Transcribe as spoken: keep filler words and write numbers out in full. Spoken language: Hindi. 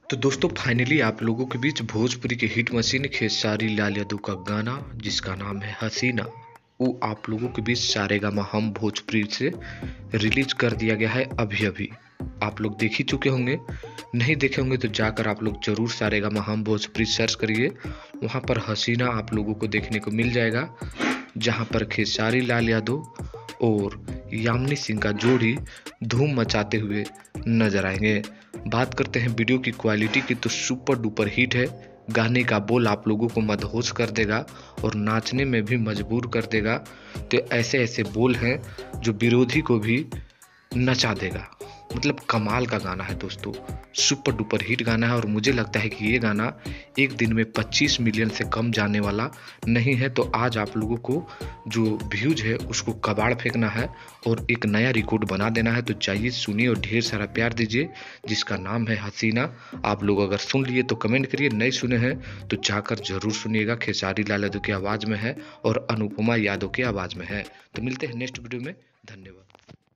तो दोस्तों फाइनली आप लोगों के बीच भोजपुरी के हिट मशीन खेसारी लाल यादव का गाना जिसका नाम है हसीना, वो आप लोगों के बीच सारेगामा हम भोजपुरी से रिलीज कर दिया गया है अभी अभी। आप लोग देख ही चुके होंगे, नहीं देखे होंगे तो जाकर आप लोग जरूर सारेगामा हम भोजपुरी सर्च करिए। वहाँ पर हसीना आप लोगों को देखने को मिल जाएगा, जहाँ पर खेसारी लाल यादव और यामिनी सिंह का जोड़ी धूम मचाते हुए नजर आएंगे। बात करते हैं वीडियो की क्वालिटी की, तो सुपर डुपर हिट है। गाने का बोल आप लोगों को मदहोश कर देगा और नाचने में भी मजबूर कर देगा। तो ऐसे ऐसे बोल हैं जो विरोधी को भी नचा देगा। मतलब कमाल का गाना है दोस्तों, सुपर डुपर हिट गाना है। और मुझे लगता है कि ये गाना एक दिन में पच्चीस मिलियन से कम जाने वाला नहीं है। तो आज आप लोगों को जो व्यूज है उसको कबाड़ फेंकना है और एक नया रिकॉर्ड बना देना है। तो जाइए सुनिए और ढेर सारा प्यार दीजिए, जिसका नाम है हसीना। आप लोग अगर सुन लिए तो कमेंट करिए, नहीं सुने हैं तो जाकर जरूर सुनिएगा। खेसारी लाल यादव की आवाज़ में है और अनुपमा यादव की आवाज़ में है। तो मिलते हैं नेक्स्ट वीडियो में, धन्यवाद।